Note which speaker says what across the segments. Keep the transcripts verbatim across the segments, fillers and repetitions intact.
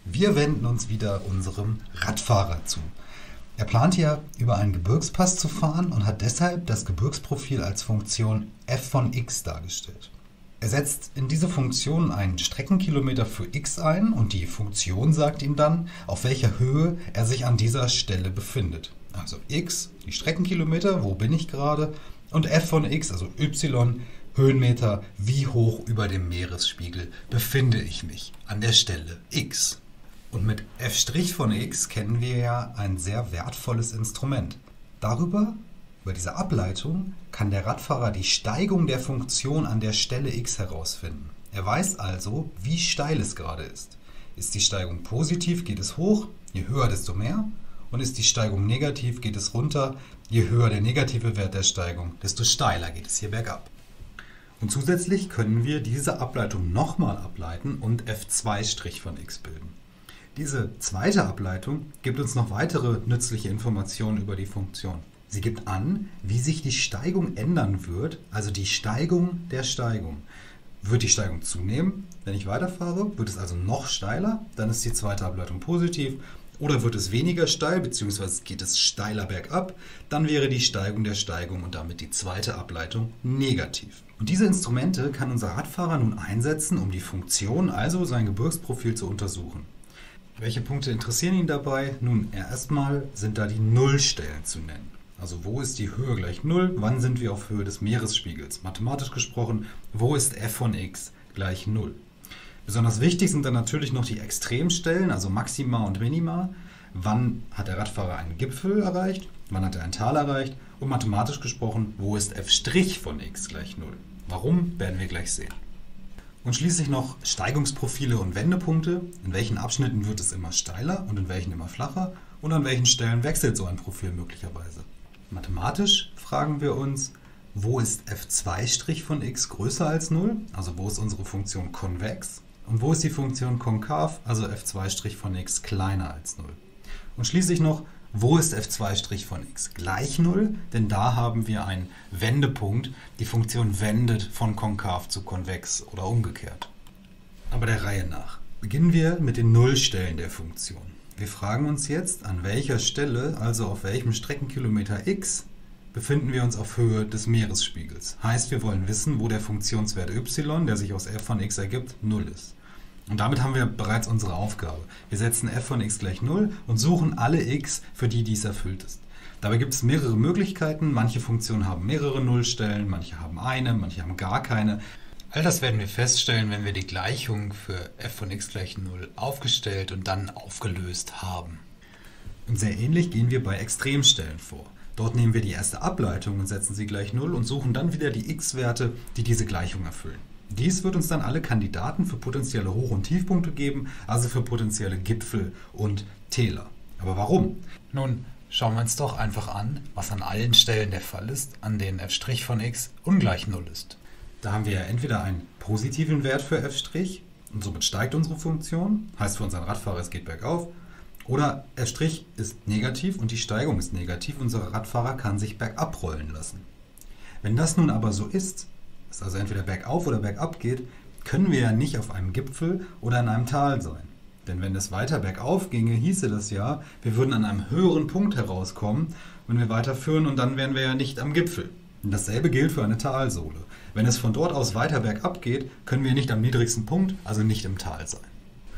Speaker 1: Wir wenden uns wieder unserem Radfahrer zu. Er plant ja, über einen Gebirgspass zu fahren und hat deshalb das Gebirgsprofil als Funktion f von x dargestellt. Er setzt in diese Funktion einen Streckenkilometer für x ein und die Funktion sagt ihm dann, auf welcher Höhe er sich an dieser Stelle befindet. Also x, die Streckenkilometer, wo bin ich gerade, und f von x, also y, Höhenmeter, wie hoch über dem Meeresspiegel befinde ich mich an der Stelle x. Und mit f' von x kennen wir ja ein sehr wertvolles Instrument. Darüber, über diese Ableitung, kann der Radfahrer die Steigung der Funktion an der Stelle x herausfinden. Er weiß also, wie steil es gerade ist. Ist die Steigung positiv, geht es hoch, je höher, desto mehr. Und ist die Steigung negativ, geht es runter, je höher der negative Wert der Steigung, desto steiler geht es hier bergab. Und zusätzlich können wir diese Ableitung nochmal ableiten und f zwei' von x bilden. Diese zweite Ableitung gibt uns noch weitere nützliche Informationen über die Funktion. Sie gibt an, wie sich die Steigung ändern wird, also die Steigung der Steigung. Wird die Steigung zunehmen, wenn ich weiterfahre, wird es also noch steiler, dann ist die zweite Ableitung positiv. Oder wird es weniger steil, beziehungsweise geht es steiler bergab, dann wäre die Steigung der Steigung und damit die zweite Ableitung negativ. Und diese Instrumente kann unser Radfahrer nun einsetzen, um die Funktion, also sein Gebirgsprofil, zu untersuchen. Welche Punkte interessieren ihn dabei? Nun, erstmal sind da die Nullstellen zu nennen. Also wo ist die Höhe gleich null? Wann sind wir auf Höhe des Meeresspiegels? Mathematisch gesprochen, wo ist f von x gleich null? Besonders wichtig sind dann natürlich noch die Extremstellen, also Maxima und Minima. Wann hat der Radfahrer einen Gipfel erreicht? Wann hat er ein Tal erreicht? Und mathematisch gesprochen, wo ist f' von x gleich null? Warum, werden wir gleich sehen. Und schließlich noch Steigungsprofile und Wendepunkte. In welchen Abschnitten wird es immer steiler und in welchen immer flacher? Und an welchen Stellen wechselt so ein Profil möglicherweise? Mathematisch fragen wir uns, wo ist f zwei' von x größer als null? Also wo ist unsere Funktion konvex? Und wo ist die Funktion konkav, also f zwei' von x kleiner als null? Und schließlich noch, wo ist f zwei' von x gleich null? Denn da haben wir einen Wendepunkt. Die Funktion wendet von konkav zu konvex oder umgekehrt. Aber der Reihe nach. Beginnen wir mit den Nullstellen der Funktion. Wir fragen uns jetzt, an welcher Stelle, also auf welchem Streckenkilometer x, befinden wir uns auf Höhe des Meeresspiegels. Heißt, wir wollen wissen, wo der Funktionswert y, der sich aus f von x ergibt, null ist. Und damit haben wir bereits unsere Aufgabe. Wir setzen f von x gleich null und suchen alle x, für die dies erfüllt ist. Dabei gibt es mehrere Möglichkeiten. Manche Funktionen haben mehrere Nullstellen, manche haben eine, manche haben gar keine. All das werden wir feststellen, wenn wir die Gleichung für f von x gleich null aufgestellt und dann aufgelöst haben. Und sehr ähnlich gehen wir bei Extremstellen vor. Dort nehmen wir die erste Ableitung und setzen sie gleich null und suchen dann wieder die x-Werte, die diese Gleichung erfüllen. Dies wird uns dann alle Kandidaten für potenzielle Hoch- und Tiefpunkte geben, also für potenzielle Gipfel und Täler. Aber warum?
Speaker 2: Nun, schauen wir uns doch einfach an, was an allen Stellen der Fall ist, an denen f' von x ungleich null ist.
Speaker 1: Da haben wir ja entweder einen positiven Wert für f' und somit steigt unsere Funktion, heißt für unseren Radfahrer, es geht bergauf, oder f' ist negativ und die Steigung ist negativ, unser Radfahrer kann sich bergab rollen lassen. Wenn das nun aber so ist, dass also entweder bergauf oder bergab geht, können wir ja nicht auf einem Gipfel oder in einem Tal sein. Denn wenn es weiter bergauf ginge, hieße das ja, wir würden an einem höheren Punkt herauskommen, wenn wir weiterführen und dann wären wir ja nicht am Gipfel. Und dasselbe gilt für eine Talsohle. Wenn es von dort aus weiter bergab geht, können wir nicht am niedrigsten Punkt, also nicht im Tal sein.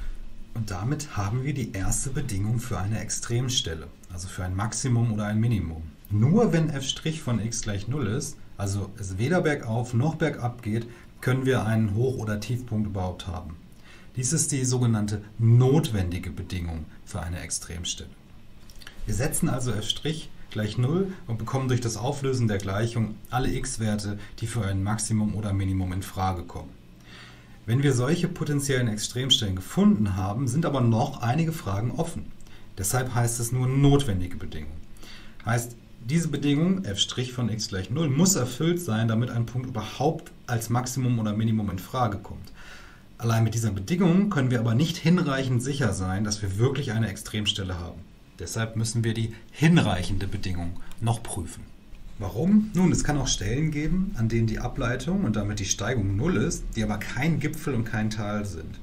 Speaker 1: Und damit haben wir die erste Bedingung für eine Extremstelle, also für ein Maximum oder ein Minimum. Nur wenn f' von x gleich null ist, also es weder bergauf noch bergab geht, können wir einen Hoch- oder Tiefpunkt überhaupt haben. Dies ist die sogenannte notwendige Bedingung für eine Extremstelle. Wir setzen also f' gleich null und bekommen durch das Auflösen der Gleichung alle x-Werte, die für ein Maximum oder Minimum in Frage kommen. Wenn wir solche potenziellen Extremstellen gefunden haben, sind aber noch einige Fragen offen. Deshalb heißt es nur notwendige Bedingung. Heißt, diese Bedingung, f' von x gleich null, muss erfüllt sein, damit ein Punkt überhaupt als Maximum oder Minimum in Frage kommt. Allein mit dieser Bedingung können wir aber nicht hinreichend sicher sein, dass wir wirklich eine Extremstelle haben. Deshalb müssen wir die hinreichende Bedingung noch prüfen. Warum? Nun, es kann auch Stellen geben, an denen die Ableitung und damit die Steigung null ist, die aber kein Gipfel und kein Tal sind.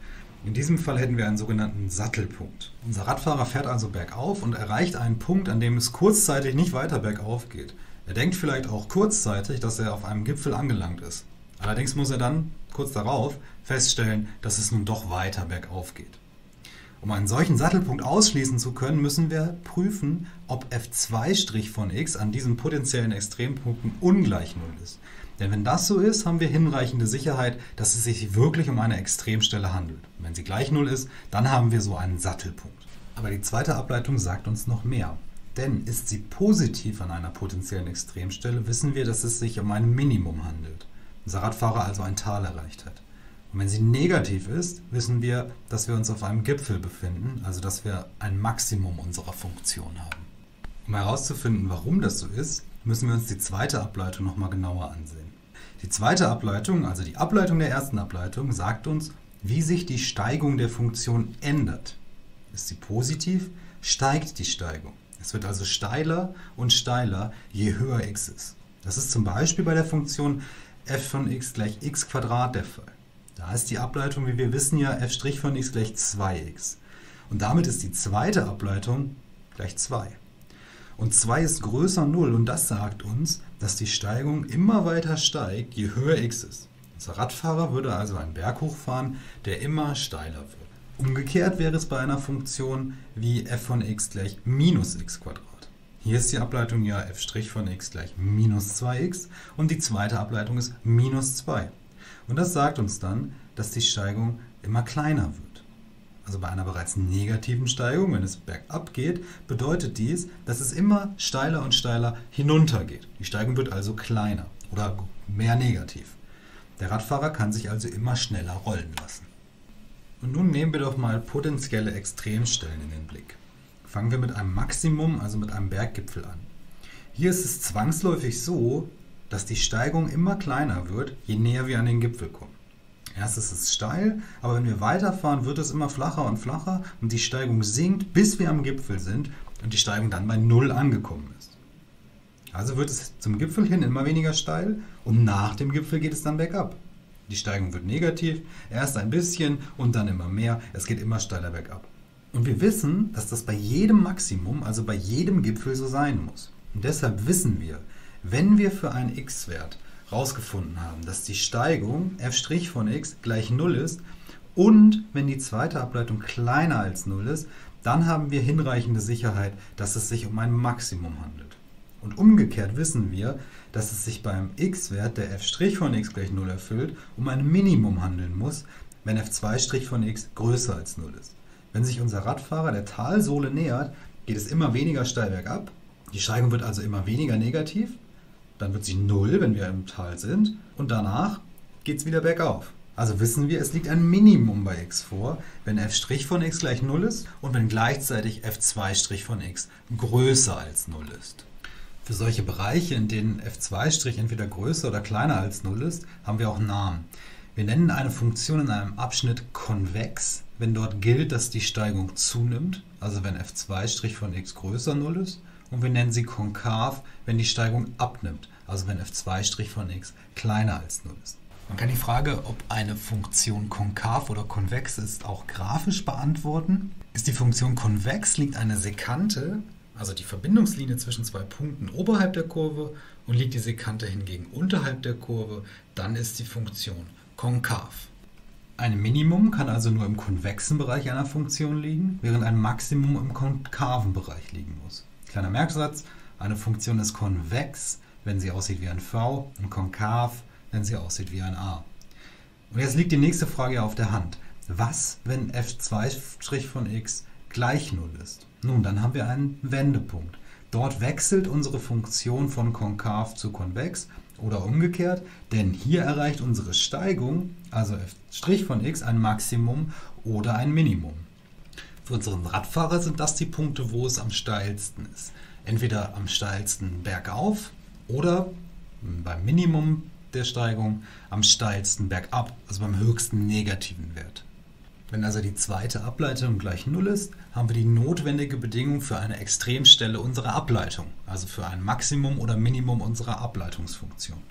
Speaker 1: In diesem Fall hätten wir einen sogenannten Sattelpunkt. Unser Radfahrer fährt also bergauf und erreicht einen Punkt, an dem es kurzzeitig nicht weiter bergauf geht. Er denkt vielleicht auch kurzzeitig, dass er auf einem Gipfel angelangt ist. Allerdings muss er dann kurz darauf feststellen, dass es nun doch weiter bergauf geht. Um einen solchen Sattelpunkt ausschließen zu können, müssen wir prüfen, ob f zwei' von x an diesen potenziellen Extrempunkten ungleich null ist. Denn wenn das so ist, haben wir hinreichende Sicherheit, dass es sich wirklich um eine Extremstelle handelt. Und wenn sie gleich null ist, dann haben wir so einen Sattelpunkt. Aber die zweite Ableitung sagt uns noch mehr. Denn ist sie positiv an einer potenziellen Extremstelle, wissen wir, dass es sich um ein Minimum handelt. Unser Radfahrer also ein Tal erreicht hat. Und wenn sie negativ ist, wissen wir, dass wir uns auf einem Gipfel befinden, also dass wir ein Maximum unserer Funktion haben. Um herauszufinden, warum das so ist, müssen wir uns die zweite Ableitung nochmal genauer ansehen. Die zweite Ableitung, also die Ableitung der ersten Ableitung, sagt uns, wie sich die Steigung der Funktion ändert. Ist sie positiv, steigt die Steigung. Es wird also steiler und steiler, je höher x ist. Das ist zum Beispiel bei der Funktion f von x gleich x Quadrat der Fall. Da ist die Ableitung, wie wir wissen, ja f' von x gleich zwei x. Und damit ist die zweite Ableitung gleich zwei. Und zwei ist größer null und das sagt uns, dass die Steigung immer weiter steigt, je höher x ist. Unser Radfahrer würde also einen Berg hochfahren, der immer steiler wird. Umgekehrt wäre es bei einer Funktion wie f von x gleich minus x Quadrat. Hier ist die Ableitung ja f' von x gleich minus zwei x und die zweite Ableitung ist minus zwei. Und das sagt uns dann, dass die Steigung immer kleiner wird. Also bei einer bereits negativen Steigung, wenn es bergab geht, bedeutet dies, dass es immer steiler und steiler hinunter geht. Die Steigung wird also kleiner oder mehr negativ. Der Radfahrer kann sich also immer schneller rollen lassen. Und nun nehmen wir doch mal potenzielle Extremstellen in den Blick. Fangen wir mit einem Maximum, also mit einem Berggipfel an. Hier ist es zwangsläufig so, dass die Steigung immer kleiner wird, je näher wir an den Gipfel kommen. Erst ist es steil, aber wenn wir weiterfahren, wird es immer flacher und flacher und die Steigung sinkt, bis wir am Gipfel sind und die Steigung dann bei null angekommen ist. Also wird es zum Gipfel hin immer weniger steil und nach dem Gipfel geht es dann bergab. Die Steigung wird negativ, erst ein bisschen und dann immer mehr, es geht immer steiler bergab. Und wir wissen, dass das bei jedem Maximum, also bei jedem Gipfel so sein muss. Und deshalb wissen wir, wenn wir für einen x-Wert herausgefunden haben, dass die Steigung f' von x gleich null ist und wenn die zweite Ableitung kleiner als null ist, dann haben wir hinreichende Sicherheit, dass es sich um ein Maximum handelt. Und umgekehrt wissen wir, dass es sich beim x-Wert, der f' von x gleich null erfüllt, um ein Minimum handeln muss, wenn f zwei' von x größer als null ist. Wenn sich unser Radfahrer der Talsohle nähert, geht es immer weniger steil bergab, die Steigung wird also immer weniger negativ, dann wird sie null, wenn wir im Tal sind, und danach geht es wieder bergauf. Also wissen wir, es liegt ein Minimum bei x vor, wenn f' von x gleich null ist und wenn gleichzeitig f zwei' von x größer als null ist. Für solche Bereiche, in denen f zwei' entweder größer oder kleiner als null ist, haben wir auch Namen. Wir nennen eine Funktion in einem Abschnitt konvex, wenn dort gilt, dass die Steigung zunimmt, also wenn f zwei' von x größer null ist, und wir nennen sie konkav, wenn die Steigung abnimmt, also wenn f zwei' von x kleiner als null ist.
Speaker 2: Man kann die Frage, ob eine Funktion konkav oder konvex ist, auch grafisch beantworten. Ist die Funktion konvex, liegt eine Sekante, also die Verbindungslinie zwischen zwei Punkten oberhalb der Kurve, und liegt die Sekante hingegen unterhalb der Kurve, dann ist die Funktion konkav.
Speaker 1: Ein Minimum kann also nur im konvexen Bereich einer Funktion liegen, während ein Maximum im konkaven Bereich liegen muss. Kleiner Merksatz, eine Funktion ist konvex, wenn sie aussieht wie ein V, und konkav, wenn sie aussieht wie ein A. Und jetzt liegt die nächste Frage auf der Hand. Was, wenn f zwei' von x gleich null ist? Nun, dann haben wir einen Wendepunkt. Dort wechselt unsere Funktion von konkav zu konvex oder umgekehrt, denn hier erreicht unsere Steigung, also f' von x, ein Maximum oder ein Minimum. Für unseren Radfahrer sind das die Punkte, wo es am steilsten ist. Entweder am steilsten bergauf oder beim Minimum der Steigung am steilsten bergab, also beim höchsten negativen Wert. Wenn also die zweite Ableitung gleich null ist, haben wir die notwendige Bedingung für eine Extremstelle unserer Ableitung, also für ein Maximum oder Minimum unserer Ableitungsfunktion.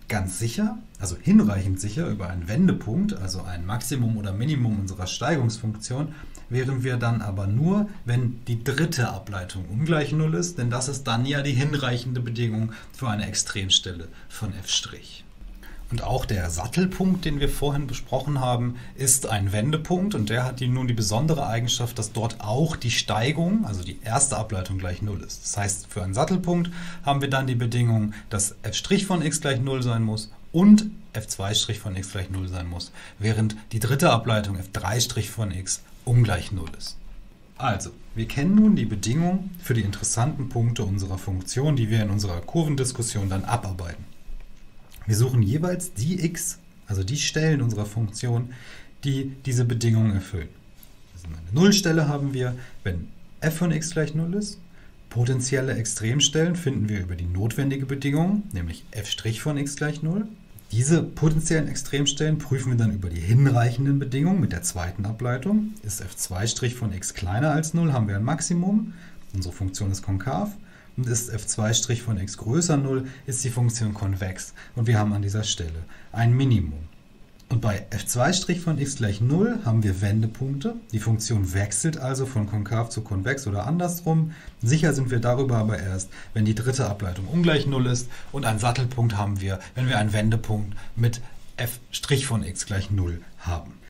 Speaker 2: ganz sicher, also hinreichend sicher über einen Wendepunkt, also ein Maximum oder Minimum unserer Steigungsfunktion, wären wir dann aber nur, wenn die dritte Ableitung ungleich null ist, denn das ist dann ja die hinreichende Bedingung für eine Extremstelle von f'. Und auch der Sattelpunkt, den wir vorhin besprochen haben, ist ein Wendepunkt und der hat die, nun die besondere Eigenschaft, dass dort auch die Steigung, also die erste Ableitung gleich null ist. Das heißt, für einen Sattelpunkt haben wir dann die Bedingung, dass f' von x gleich null sein muss und f2' von x gleich null sein muss, während die dritte Ableitung f'' von x ungleich null ist. Also, wir kennen nun die Bedingung für die interessanten Punkte unserer Funktion, die wir in unserer Kurvendiskussion dann abarbeiten. Wir suchen jeweils die x, also die Stellen unserer Funktion, die diese Bedingungen erfüllen. Also eine Nullstelle haben wir, wenn f von x gleich null ist. Potenzielle Extremstellen finden wir über die notwendige Bedingung, nämlich f' von x gleich null. Diese potenziellen Extremstellen prüfen wir dann über die hinreichenden Bedingungen mit der zweiten Ableitung. Ist f'' von x kleiner als null, haben wir ein Maximum. Unsere Funktion ist konkav. Und ist f'' von x größer null, ist die Funktion konvex. Und wir haben an dieser Stelle ein Minimum. Und bei f'' von x gleich null haben wir Wendepunkte. Die Funktion wechselt also von konkav zu konvex oder andersrum. Sicher sind wir darüber aber erst, wenn die dritte Ableitung ungleich null ist. Und einen Sattelpunkt haben wir, wenn wir einen Wendepunkt mit f' von x gleich null haben.